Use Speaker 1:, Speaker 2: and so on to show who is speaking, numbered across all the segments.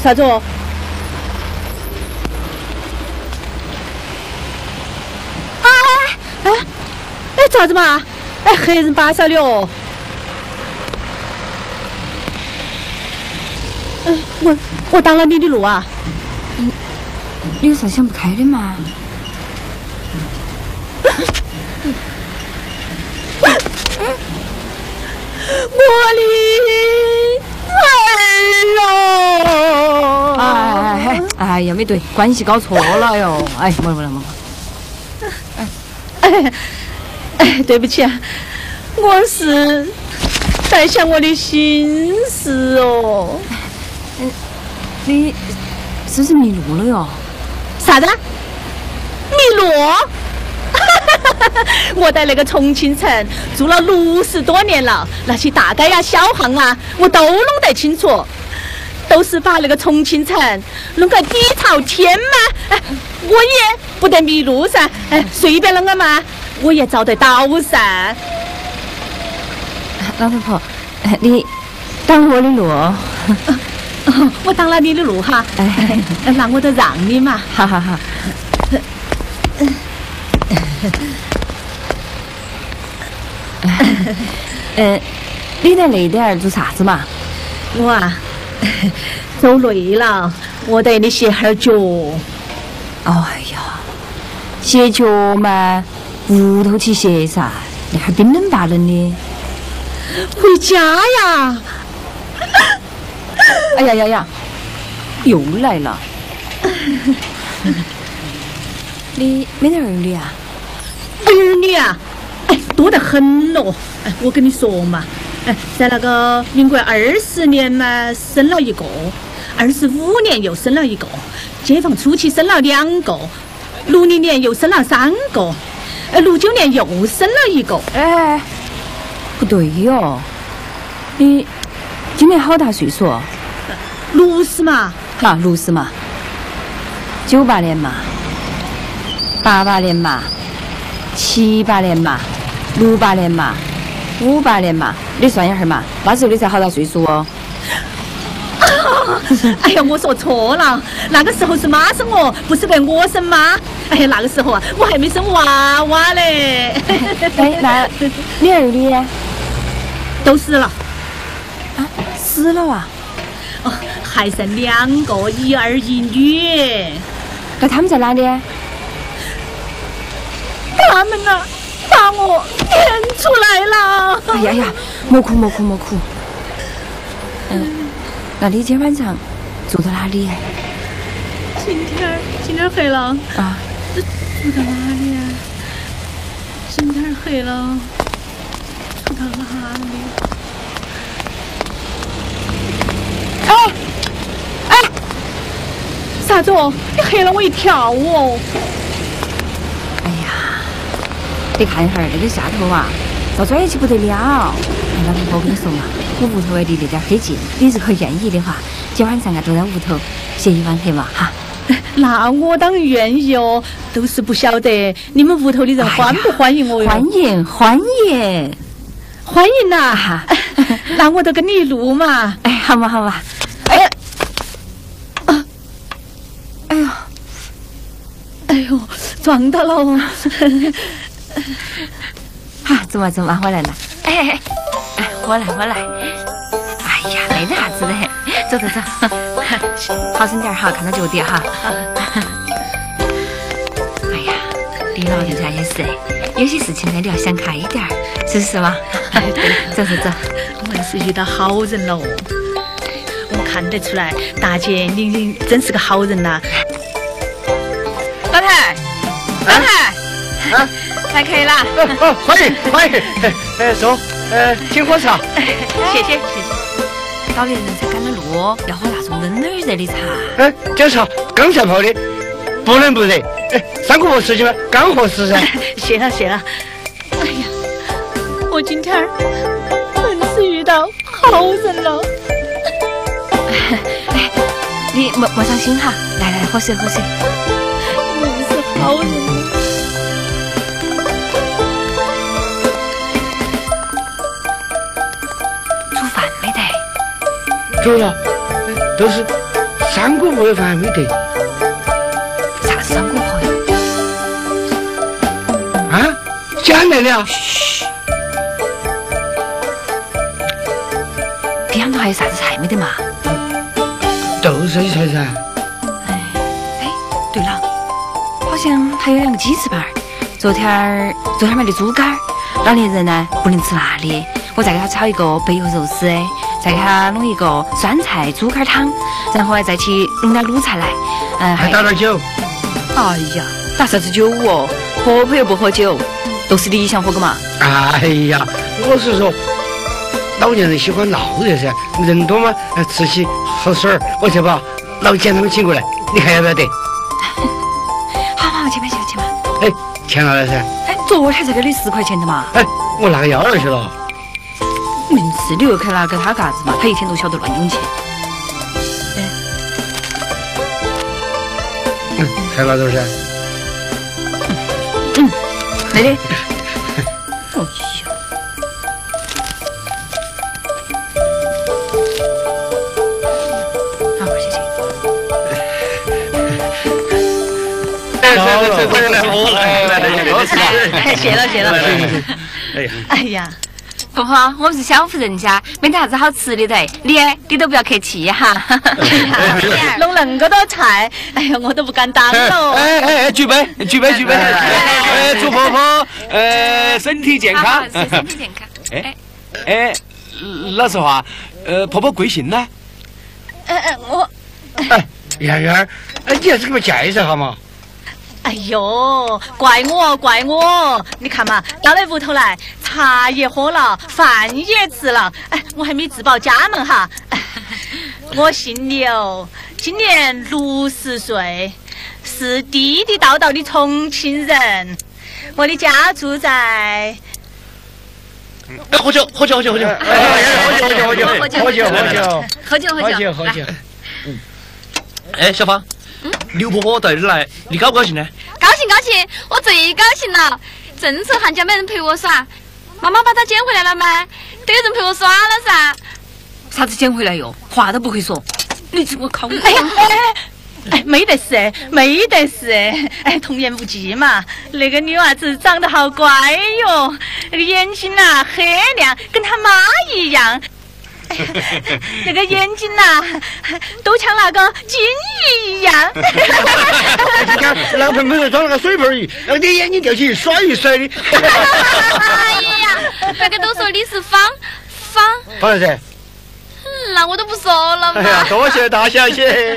Speaker 1: 啥子哦？哎，咋子嘛？哎，黑人巴萨的哦。我挡了你的路啊！
Speaker 2: 你有啥想不开的嘛？
Speaker 1: 我的儿哦！
Speaker 2: 哎呀，没对，关系搞错了哟！哎，没。
Speaker 1: 哎，对不起啊，我是在想我的心事哦。
Speaker 2: 你是不是迷路了哟？
Speaker 1: 啥子？迷路？我在那个重庆城住了60多年了，那些大街呀、小巷啊，我都弄得清楚。都是把那个重庆城弄个底朝天嘛，哎，我也不得迷路噻，哎，随便啷个嘛，我也找得到噻。
Speaker 2: 老太婆，你挡我的路。
Speaker 1: 我挡了你的路哈，那我就让你嘛。
Speaker 2: 好。你在那点做啥子嘛？
Speaker 1: 我啊，走累了，我得你歇会儿脚。
Speaker 2: 哎呀，歇脚嘛，屋头去歇噻，那还冰冷大冷的。
Speaker 1: 回家呀！
Speaker 2: 哎呀，又来了。你没得儿女啊？
Speaker 1: 儿女啊，哎，多得很咯。哎，我跟你说嘛，哎，在那个民国20年嘛，生了一个；25年又生了一个；解放初期生了2个；60年又生了3个；69年又生了一个。
Speaker 2: 哎，不对哟，你今年好大岁数
Speaker 1: ？60嘛。
Speaker 2: 哈，60嘛。98年嘛，88年嘛，78年嘛，68年嘛，58年嘛，你算一下嘛，那时候你才好大岁数哦。
Speaker 1: 哎呀，我说错了，那个时候是妈生我，不是被我生妈。哎呀，那个时候啊，我还没生娃娃嘞。
Speaker 2: 哎，那你儿女呢？
Speaker 1: 都死了。
Speaker 2: 啊，死了啊？
Speaker 1: 哦，还剩2个，1儿1女。
Speaker 2: 那他们在哪里？
Speaker 1: 他们啊，把我撵出来了。
Speaker 2: 哎呀，莫哭。那你今晚上住到哪里？
Speaker 1: 今天黑了
Speaker 2: 啊，
Speaker 1: 住到哪里啊？今天黑了，住到哪里？哎，啥子哦？你吓了我一跳哦！
Speaker 2: 哎呀，你看一下那个下头啊，遭拽起不得了。哎，老婆，我跟你说嘛，我屋头离那点很近，你如果愿意的话，今晚上啊住在屋头歇一晚黑嘛哈。
Speaker 1: 那我当然愿意哦，都是不晓得你们屋头的人欢不欢迎我哟？
Speaker 2: 欢迎
Speaker 1: 呐！那我就跟你一路嘛。
Speaker 2: 哎，好嘛。
Speaker 1: 哎呦，撞到了哦！
Speaker 2: 好，走嘛，我来了。哎，我来。哎呀，没得啥子的，走，好生点哈，看到脚底哈。哎呀，你老人家也是，有些事情呢，你要想开一点，是不是嘛？走。
Speaker 1: 我也是遇到好人了哦，我看得出来，大姐你真是个好人呐。
Speaker 2: 老太，来客了。
Speaker 3: 欢迎，坐，请喝茶。
Speaker 1: 谢谢。
Speaker 2: 老年人才赶了路，要喝那种冷热的茶。
Speaker 3: 这茶刚才泡的，不冷不热。3个合适吗？刚合适噻。
Speaker 1: 谢了。哎呀，我今天真是遇到好人了。
Speaker 2: 你莫伤心哈，来，喝水。
Speaker 1: 你是好人。
Speaker 3: 煮了，都是三姑婆的饭还没得。
Speaker 2: 啥子三姑婆呀？
Speaker 3: 啊，捡来了。
Speaker 2: 嘘。边头还有啥子菜没得嘛？
Speaker 3: 豆芽菜噻。
Speaker 2: 哎，对了，好像还有2个鸡翅膀。昨天买的猪肝，老年人呢不能吃辣的，我再给他炒一个白油肉丝，再给他弄一个酸菜猪肝汤，然后再去弄点卤菜来。
Speaker 3: 还打点酒。
Speaker 2: 哎呀，打啥子酒哦？婆婆又不喝酒，都是你想喝个嘛？
Speaker 3: 哎呀，我是说，老年人喜欢闹热噻，人多嘛，吃起好水儿。我去把老简他们请过来，你看要不要得？
Speaker 2: 好，去吧。
Speaker 3: 哎，钱拿来噻。
Speaker 2: 哎，昨天才给你10块钱的嘛。
Speaker 3: 哎，我拿个腰儿去了。
Speaker 2: 明是你又去拿给他干子嘛？他一天都晓得乱用钱。
Speaker 3: 还拿多少噻？
Speaker 2: 没得。
Speaker 1: 谢了。哎呀，
Speaker 2: 婆婆，我们是小户人家，没得啥子好吃的的，你都不要客气哈。
Speaker 1: 弄那么多菜，哎呀，我都不敢当喽。
Speaker 4: 哎，举杯！祝婆婆身体健康。
Speaker 2: 身体健康。
Speaker 4: 哎，老实话，婆婆贵姓呢？
Speaker 1: 我。
Speaker 3: 哎，圆圆，你还是给我介绍下嘛。
Speaker 1: 哎呦，怪我！你看嘛，到了屋头来，茶也喝了，饭也吃了，哎，我还没自报家门哈。我姓刘，今年60岁，是地地道道的重庆人。我的家住在……
Speaker 3: 喝酒！
Speaker 4: 哎，小芳，刘婆婆到这儿来，你高不高兴呢？
Speaker 5: 高兴，我最高兴了。正愁寒假没人陪我耍，妈妈把她捡回来了吗？都有人陪我耍了噻。
Speaker 2: 啥子捡回来哟？话都不会说，你这我靠！
Speaker 1: 哎，没得事，哎，童言无忌嘛。那个女娃子长得好乖哟，那个眼睛呐黑亮，跟她妈一样。那个眼睛呐，都像那个金鱼一样。
Speaker 3: 你看，老盆盆装了个水盆鱼，你眼睛吊起甩一甩的。
Speaker 5: 哎呀，大家都说你是方。
Speaker 3: 好了噻。
Speaker 5: 那我都不说了嘛。
Speaker 3: 哎呀，多谢大小姐。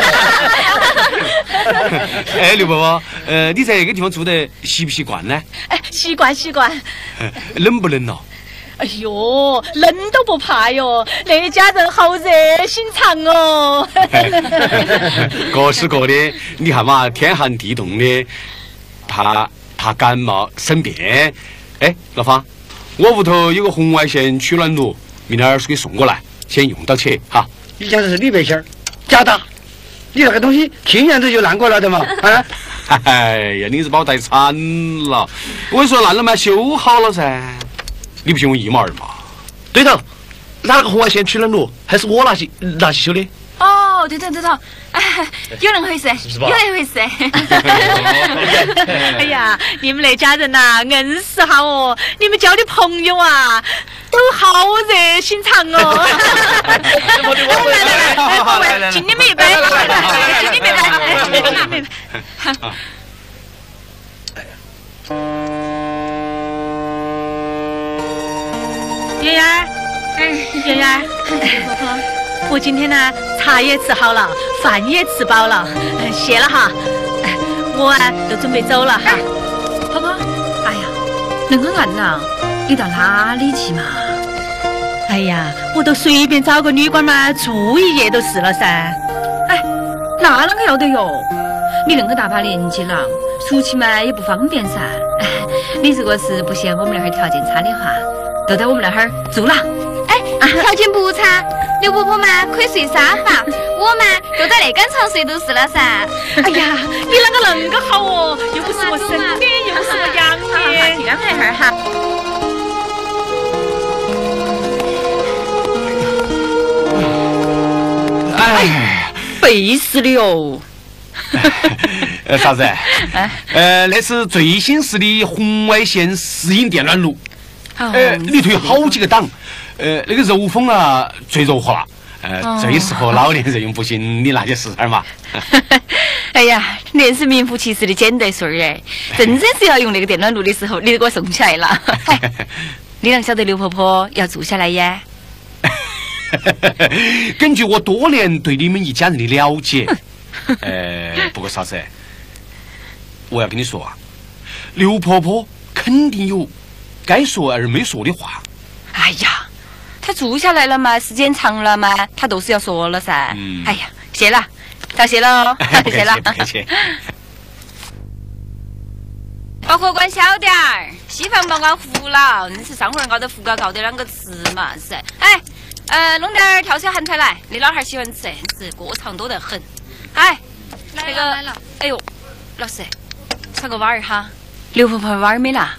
Speaker 4: 哎，刘婆婆，你在这个地方住得习不习惯呢？
Speaker 1: 哎，习惯。
Speaker 4: 冷不冷哦？
Speaker 1: 哎呦，冷都不怕哟，那家人好热心肠哦。
Speaker 4: 各是各的，你看嘛，天寒地冻的，怕感冒生病。哎，老方，我屋头有个红外线取暖炉，明天给送过来，先用到起哈。
Speaker 3: 你讲的是李白仙儿，假的，你那个东西去年子就烂过了的嘛，啊？
Speaker 4: 哎呀，你是把我带惨了！我跟你说，烂了嘛，修好了噻。你不信我一毛2嘛？对头，那个红外线取暖炉还是我拿去修的。
Speaker 2: 哦，对头，哎，有那回事，有那回事。
Speaker 1: 哎呀，你们那家人呐，硬是哈哦，你们交的朋友啊，都好热心肠哦。来，敬你们一杯，敬你们一杯。圆圆，婆婆，我今天呢，茶也吃好了，饭也吃饱了，谢了哈。我就准备走了哈。
Speaker 2: 婆婆，哎呀，那么暗呐，你到哪里去嘛？
Speaker 1: 哎呀，我都随便找个旅馆嘛，住一夜就是了噻。
Speaker 2: 哎，那啷个要得哟？你那么大把年纪了，出去嘛也不方便噻。你如果是不嫌我们那儿条件差的话，就在我们那儿住了。
Speaker 5: 哎，条件不差，刘婆婆嘛可以睡沙发，我嘛就在那张床睡就是了噻。
Speaker 1: 哎呀，你那个好哦，又不是我生的，又不是我养的。
Speaker 2: 去安排会儿哈。
Speaker 4: 哎，
Speaker 2: 背死的哟。
Speaker 4: 啥子？那是最新式的红外线石英电暖炉。里头有好几个档。那个柔风啊，最柔和了。最适合老年人用，不信你拿去试试嘛。
Speaker 2: 哎呀，连是名副其实的捡得水儿哎！真是要用那个电暖炉的时候，你都给我送起来了。你啷晓得刘婆婆要住下来呀？
Speaker 4: 根据我多年对你们一家人的了解，不过嫂子，我要跟你说啊，刘婆婆肯定有该说而没说的话。
Speaker 2: 哎呀，她住下来了嘛，时间长了嘛，她都是要说了噻。哎呀，谢了，道谢了，谢了。
Speaker 4: 不客气。
Speaker 2: 包括管小点儿，西房帮管扶了，硬是上回熬的副高得啷个吃嘛是？哎，弄点跳蚤咸菜来，你老汉儿喜欢吃，是过长多得很。哎，那个，来了。哎呦，老师，炒个碗儿哈。刘婆婆碗儿没拿。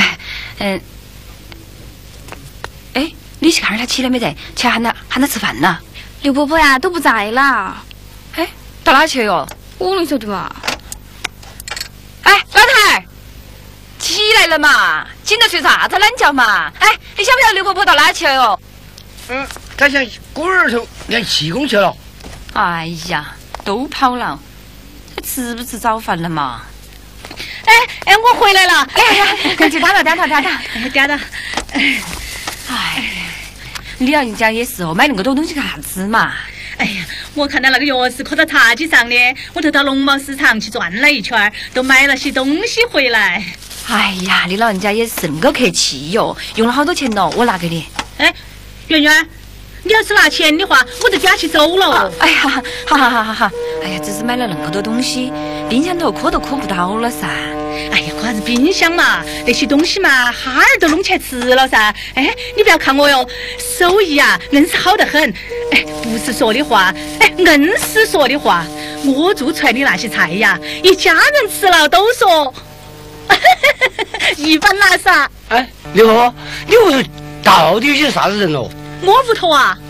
Speaker 2: 哎，你去看她起来没得？去喊她吃饭呢。
Speaker 5: 刘婆婆呀都不在了。
Speaker 2: 哎，到哪去哟？
Speaker 5: 我能晓得嘛？
Speaker 2: 哎，老太儿，起来了嘛？醒着睡啥子懒觉嘛？哎，你晓不晓得刘婆婆到哪去了哟？
Speaker 3: 他向孤儿头连气功去了。
Speaker 2: 哎呀，都跑了。吃不吃早饭了嘛？
Speaker 1: 哎，我回来了。
Speaker 2: 哎呀，赶紧点到。
Speaker 1: 点到。
Speaker 2: 哎，李老人家也是哦，买那么多东西干啥子嘛？
Speaker 1: 哎呀，我看到那个钥匙刻到茶几上的，我就到农贸市场去转了一圈，都买了些东西回来。
Speaker 2: 哎呀，你老人家也是那个客气哟，用了好多钱咯，我拿给你。
Speaker 1: 哎，圆圆，你要是拿钱的话，我就夹起走了。
Speaker 2: 哎呀，好。哎呀，只是买了那么多东西，冰箱头磕都磕不到了噻。
Speaker 1: 哎呀，啥子冰箱嘛，那些东西嘛，哈儿都弄起来吃了噻。哎，你不要看我哟，手艺啊，硬是好得很。哎，不是说的话，哎，硬是说的话。我做出来的那些菜呀，一家人吃了都说一般啦噻。
Speaker 3: 哎，刘婆婆，你屋头到底有些啥子人哦？
Speaker 1: 我屋头啊，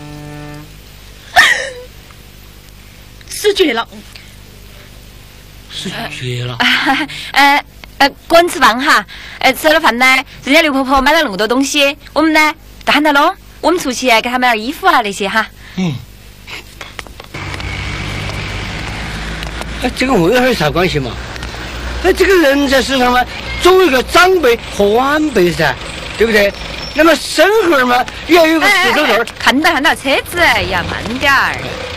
Speaker 1: 死绝了。
Speaker 3: 是绝了。
Speaker 2: 滚吃饭哈！吃了饭呢，人家刘婆婆买了那么多东西，我们呢都喊她喽，我们出去给她买点衣服啊那些哈。
Speaker 3: 这个问号有啥关系嘛？这个人在世上嘛，总有一个长辈和晚辈噻，对不对？那么生孩嘛，也要有个石头头。
Speaker 2: 看到车子呀，慢点儿。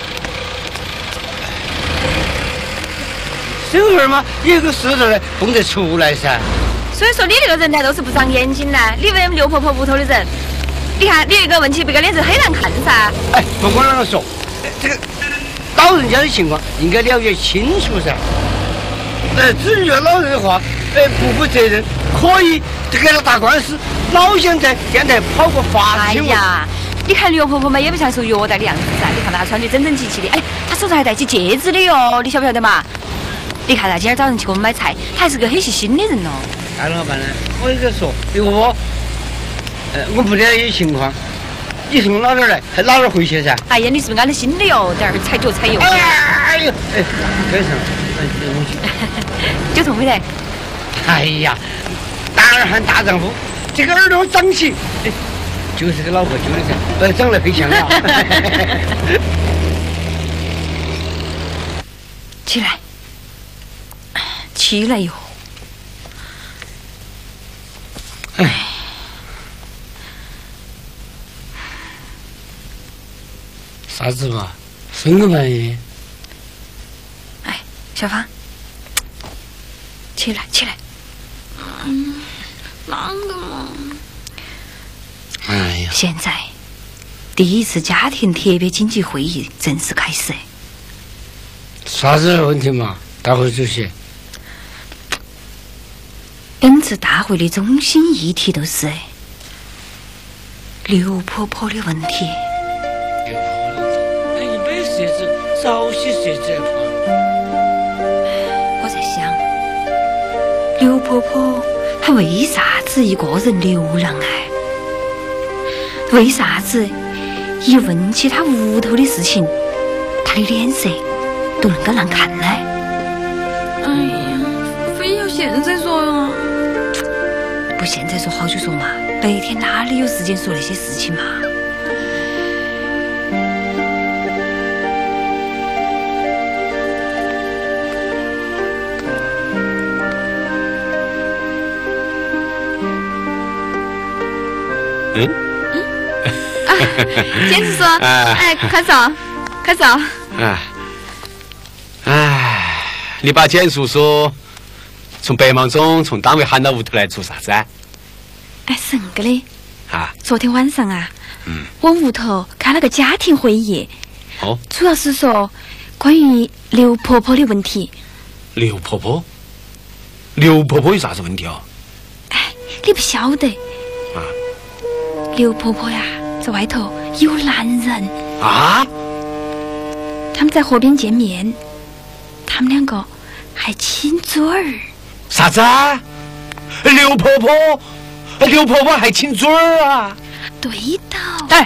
Speaker 3: 生孩嘛，有个石头呢，蹦得出来噻。
Speaker 2: 所以说你这个人呢，都是不长眼睛呢。你问刘婆婆屋头的人，你看你这个问起别个脸色很难看噻。
Speaker 3: 哎，不管啷个说，这个老人家的情况应该了解清楚噻。至于老人的话，不负责任，可以给他打官司。老想在电台跑过法新闻。
Speaker 2: 哎呀，你看刘婆婆嘛，也不像说虐待的样子噻。你看她穿的整整齐齐的，哎，她手上还戴起戒指的哟，你晓不晓得嘛？你看她今天早上去给我们买菜，她还是个很细心的人哦。
Speaker 3: 那啷个办呢？我跟你说，刘婆婆，我不了解情况，你从哪点来，哪点回去噻？
Speaker 2: 哎呀，你是不是安了心的哟？点儿踩脚踩油。
Speaker 3: 哎呦，跟上，我去。
Speaker 2: 就痛没得？
Speaker 3: 哎呀，大儿喊大丈夫，这个耳朵长起，就是个老婆揪的噻，长得很像啊。
Speaker 2: 起来哟！
Speaker 3: 哎，啥子嘛？生个玩意？
Speaker 2: 哎，小芳，起来。
Speaker 5: 啷个嘛？
Speaker 3: 哎呀，
Speaker 2: 现在第一次家庭特别紧急会议正式开始。
Speaker 3: 啥子问题嘛？大会主席。
Speaker 2: 本次大会的中心议题都是刘婆婆的问题。
Speaker 3: 刘婆婆，哎，你没设置，早些设置嘛。
Speaker 2: 我在想，刘婆婆她为啥子一个人流浪啊？为啥子一问起她屋头的事情，她的脸色都能够让看呢？
Speaker 5: 哎呀，非要现在说呀？
Speaker 2: 不现在说好久说嘛，白天哪里有时间说那些事情嘛？
Speaker 5: 坚持说，哎，快说，快说。
Speaker 4: 你把简叔叔从百忙中从单位喊到屋头来做啥子啊？
Speaker 5: 哎，是那个的。
Speaker 4: 啊？
Speaker 5: 昨天晚上啊，我屋头开了个家庭会议。
Speaker 4: 哦。
Speaker 5: 主要是说关于刘婆婆的问题。
Speaker 4: 刘婆婆？刘婆婆有啥子问题哦？
Speaker 5: 哎，你不晓得。
Speaker 4: 啊？
Speaker 5: 刘婆婆呀，在外头有男人。
Speaker 4: 啊？
Speaker 5: 他们在河边见面，他们两个还亲嘴儿。
Speaker 4: 啥子啊？刘婆婆还亲嘴儿啊？
Speaker 5: 对头。
Speaker 2: 哎，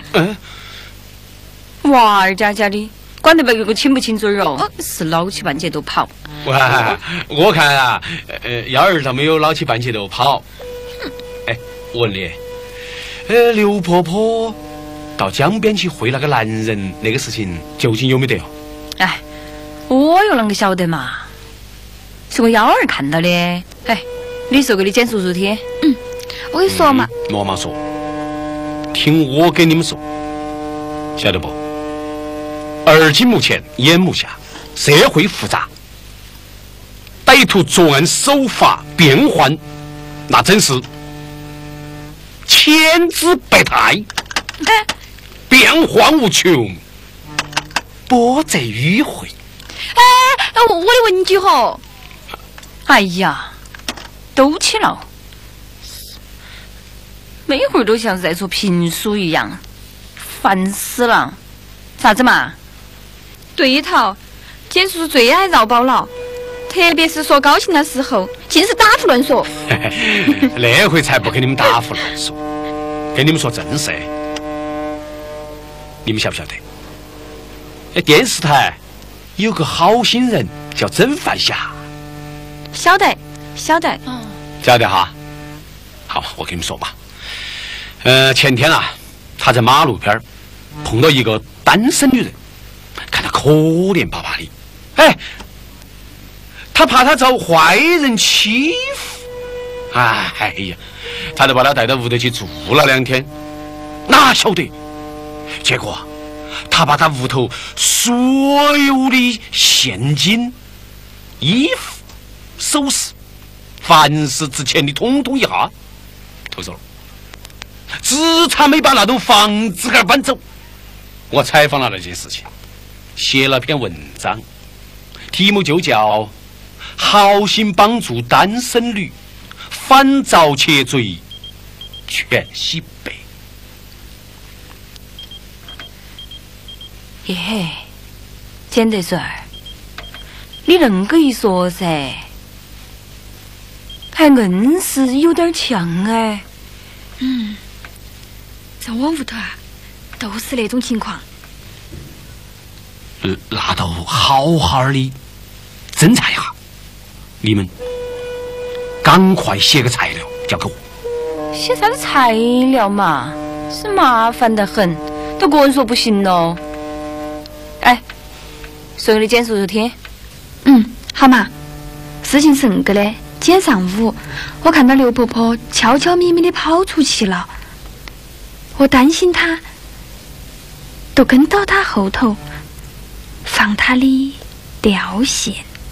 Speaker 2: 娃儿家家的，管得这个亲不亲嘴儿哦？是老起半截都跑。
Speaker 4: 我看啊，幺儿倒没有老起半截都跑。哎，我问你，刘婆婆到江边去会那个男人那个事情究竟有没得哦？
Speaker 2: 哎，我又啷个晓得嘛？是我幺儿看到的。哎，你说给你简叔叔听。
Speaker 5: 我跟你说嘛，
Speaker 4: 莫嘛说，听我给你们说，晓得不？而今目前眼目下，社会复杂，歹徒作案手法变幻，那真是千姿百态，变幻无穷，波折迂回。
Speaker 5: 我的问句吼，
Speaker 2: 哎呀，都起了，每会儿都像是在说评书一样，烦死了。啥子嘛？
Speaker 5: 对头，简叔叔最爱绕包了，特别是说高兴的时候，尽是打胡乱说。
Speaker 4: 那回才不跟你们打胡乱说，跟你们说正事。你们晓不晓得？电视台有个好心人叫曾凡霞。
Speaker 5: 晓得。
Speaker 4: 晓得哈。好，我跟你们说嘛。前天啊，他在马路边碰到一个单身女人，看她可怜巴巴的。哎，他怕她遭坏人欺负。哎呀，他就把她带到屋头去住了2天。哪晓得，结果他把他屋头所有的现金、衣服、首饰，凡是值钱的统统一下偷走了，只差没把那栋房子给搬走。我采访了那件事情，写了篇文章，题目就叫《好心帮助单身女，反遭窃罪全洗白》。
Speaker 2: 耶，简德顺儿，你恁个一说噻，还硬是有点像哎。
Speaker 5: 在我屋头啊，都是那种情况。
Speaker 4: 那都好好的侦查一下，你们赶快写个材料交给我。
Speaker 2: 写啥子材料嘛？是麻烦得很，都个人说不行咯。哎，说给你简叔叔听。
Speaker 5: 好嘛。事情是那个的，今天上午我看到刘婆婆悄悄咪咪的跑出去了，我担心她，都跟到她后头，放她的吊线。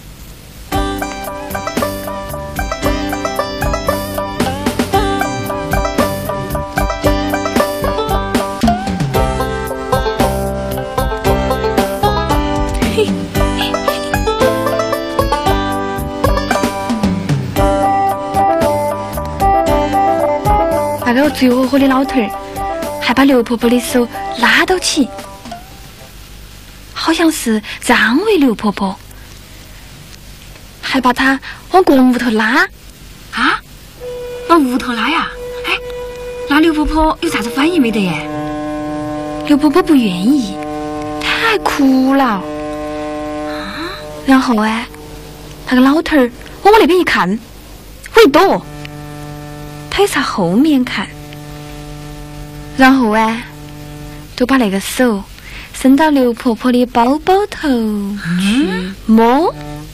Speaker 5: 那个醉火火的老头儿还把刘婆婆的手拉到起，好像是在安慰刘婆婆，还把她往个人屋头拉。
Speaker 2: 啊？往屋头拉呀？哎，那刘婆婆有啥子反应没得耶？
Speaker 5: 刘婆婆不愿意，她还哭了。 然后那个老头儿往我那边一看，我一躲，他也朝后面看，然后就把那个手伸到刘婆婆的包包头去摸。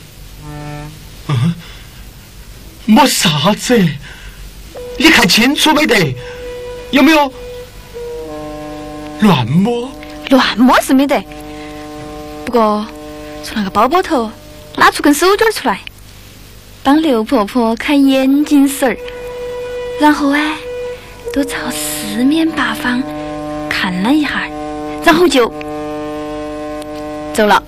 Speaker 4: 摸啥子？你看清楚没得？有没有乱摸？
Speaker 5: 乱摸是没得，不过从那个包包头拿出根手绢出来，帮刘婆婆看眼睛丝儿，然后都朝四面八方看了一下，然后就走了。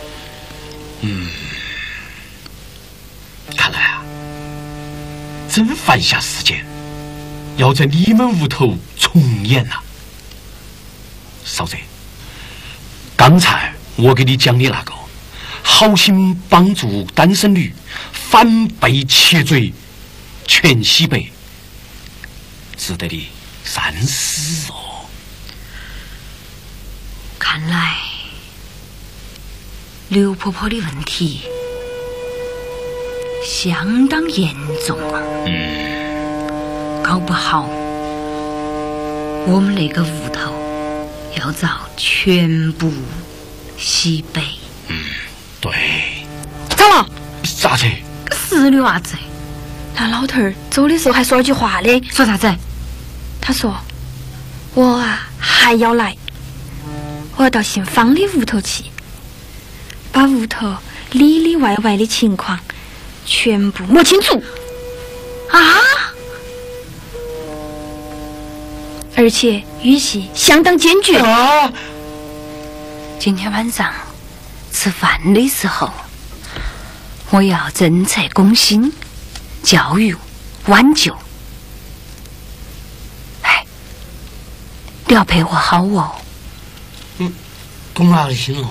Speaker 4: 看来啊，真犯下事件，要在你们屋头重演了。嫂子，刚才我给你讲的那个好心帮助单身女反被切罪全西北，值得你三思哦。
Speaker 2: 看来刘婆婆的问题相当严重啊。搞不好我们那个屋头要遭全部西北。
Speaker 4: 对。
Speaker 5: 咋了？
Speaker 4: 啥子？
Speaker 2: 是的娃子。
Speaker 5: 那老头儿走的时候还说了句话的。
Speaker 2: 说啥子？
Speaker 5: 他说：“我还要来，我要到姓方的屋头去，把屋头里里外外的情况全部摸清楚。”
Speaker 2: 啊！
Speaker 5: 而且语气相当坚决。
Speaker 2: 今天晚上吃饭的时候，我要政策攻心，教育挽救。你要配合好哦。
Speaker 3: 懂哪个心了？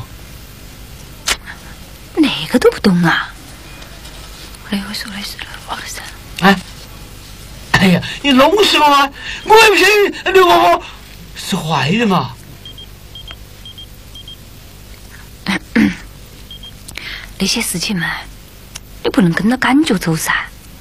Speaker 2: 那个都不懂啊。那我说的是那个事。
Speaker 3: 哎呀，你弄死我吗？我也不相信刘婆婆是坏人嘛。
Speaker 2: 那些事情嘛，你不能跟着感觉走噻。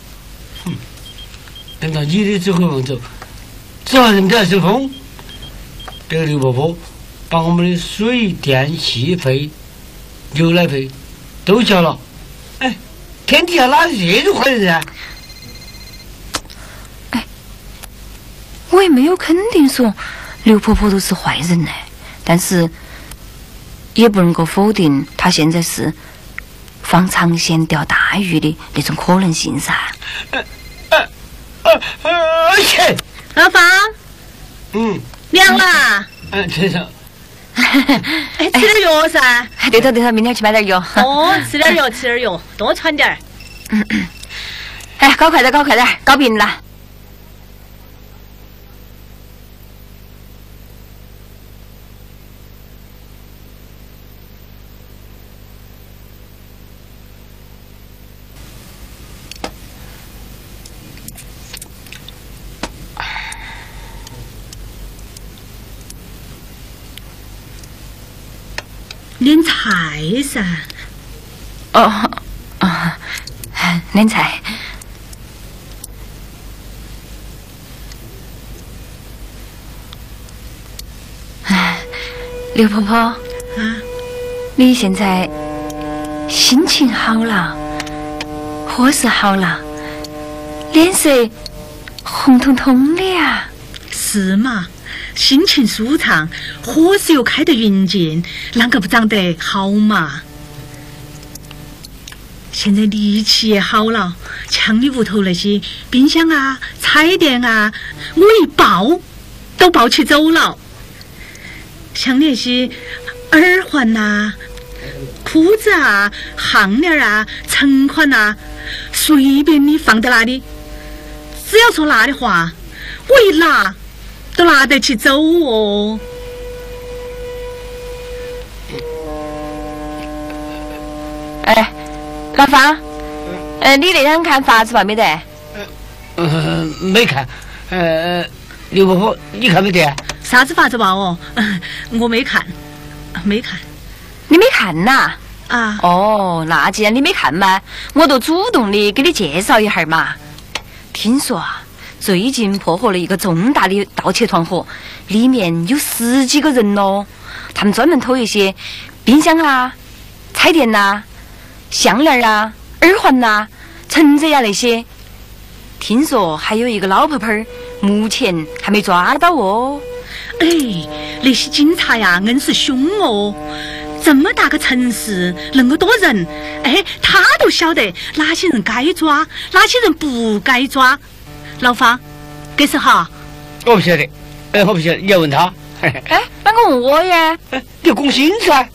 Speaker 3: 按照你的指挥棒走，只要人家是风，这个刘婆婆把我们的水电气费、牛奶费都交了。天底下哪有这种坏人啊？
Speaker 2: 我也没有肯定说刘婆婆都是坏人呢，但是也不能够否定她现在是放长线钓大鱼的那种可能性噻。
Speaker 1: 老方，凉了。
Speaker 3: 先生，
Speaker 1: 吃点药噻。
Speaker 2: 对头，明天去买点药。
Speaker 1: 吃点药，多穿点儿。
Speaker 2: 搞快点，搞病了。
Speaker 1: 敛菜噻。
Speaker 2: 敛菜。刘婆婆，你现在心情好了，伙食好了，脸色红彤彤的呀。
Speaker 1: 是嘛？心情舒畅，伙食又开得匀净，啷个不长得好嘛？现在力气也好了，像你屋头那些冰箱啊、彩电啊，我一抱都抱起走了。像那些耳环呐、裤子啊、项链啊、存款啊，随便你放在哪里，只要说拿的话，我一拿都拿得起走哦。
Speaker 2: 老方，你那天看法子报没得？
Speaker 3: 没看。刘婆婆，你看没得？
Speaker 1: 啥子法子报哦？我没看。
Speaker 2: 你没看呐？
Speaker 1: 啊。
Speaker 2: 哦，那既然你没看嘛，我就主动的给你介绍一下嘛。听说啊，最近破获了一个重大的盗窃团伙，里面有10几个人哦。他们专门偷一些冰箱啊、彩电呐、项链啊、耳环呐、存折呀那些。听说还有一个老婆婆，目前还没抓到哦。
Speaker 1: 哎，那些警察呀，硬是凶哦！这么大个城市，那么多人，哎，他都晓得哪些人该抓，哪些人不该抓。老方，这是哈？
Speaker 3: 我不晓得，我不晓得，你要问他。
Speaker 2: 哎，啷个问我呀？
Speaker 3: 你共心噻？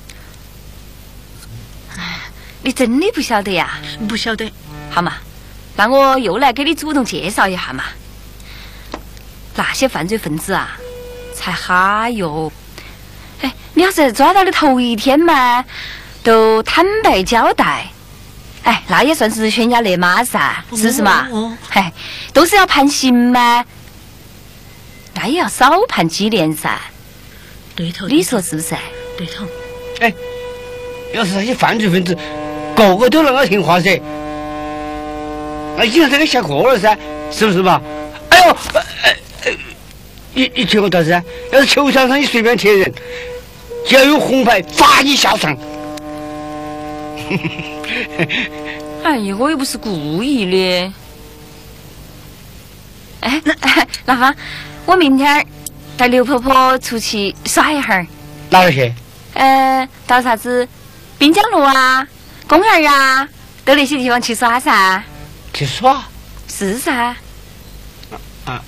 Speaker 2: 你真的不晓得呀？
Speaker 1: 不晓得。
Speaker 2: 好嘛，那我又来给你主动介绍一下嘛。那些犯罪分子啊，才哈哟！哎，你要是抓到的头一天嘛，都坦白交代，哎，那也算是悬崖勒马噻，是不是嘛？哎，都是要判刑嘛，那也要少判几年噻。
Speaker 1: 对头，
Speaker 2: 你说是不是？
Speaker 1: 对头。
Speaker 3: 哎，要是那些犯罪分子个个都那么听话噻，那经常这个下课了噻，是不是嘛？哎呦，你听我到噻，要是球场上你随便踢人，只要有红牌罚你下场。
Speaker 2: 哎呀，我又不是故意的。哎，老方，我明天带刘婆婆出去耍一会儿。
Speaker 3: 哪儿去？
Speaker 2: 到啥子滨江路啊、公园啊，到那些地方去耍噻。
Speaker 3: 去耍？
Speaker 2: 是噻。
Speaker 3: 啊。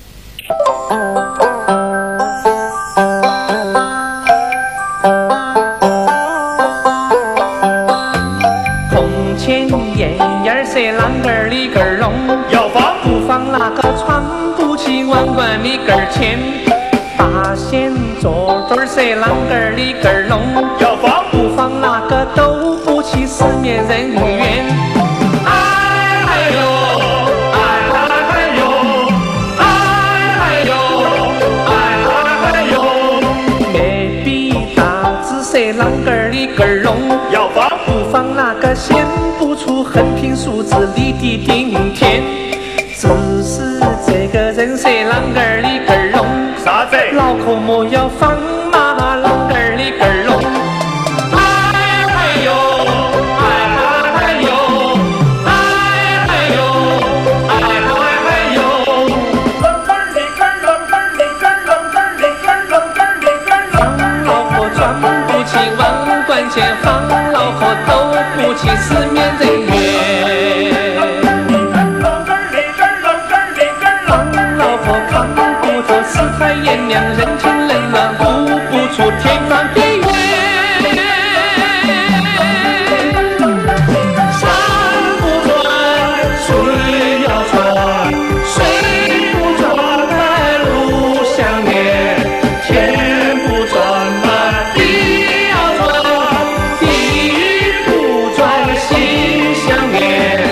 Speaker 6: 从前燕燕是啷个儿的根儿龙，要放不放那个穿不起碗碗的根儿钱。八仙坐对儿是啷个儿的根儿龙，要放不放那个斗不起四面人缘。哎呦，哎呦，哎呦，哎呦，眉笔大字是啷个儿的根儿龙，要放不放那个显不出横平竖直立地顶天。只是这个人是啷个儿的根儿龙，啥子？脑壳莫要放嘛啷个儿的根儿龙。哎呦，哎呦，哎呦，哎呦，啷个儿的根儿，啷个儿的根儿，啷个儿的根儿，啷个儿的根儿。放老婆赚不起万贯钱，放老婆斗不起四面人缘。世态炎凉，人情冷暖，估不出天方夜远。山不转，水要转，水不转，路相连；天不转，地要转，地不转，心相连。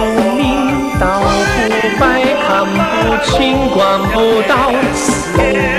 Speaker 6: 看不清，管不到。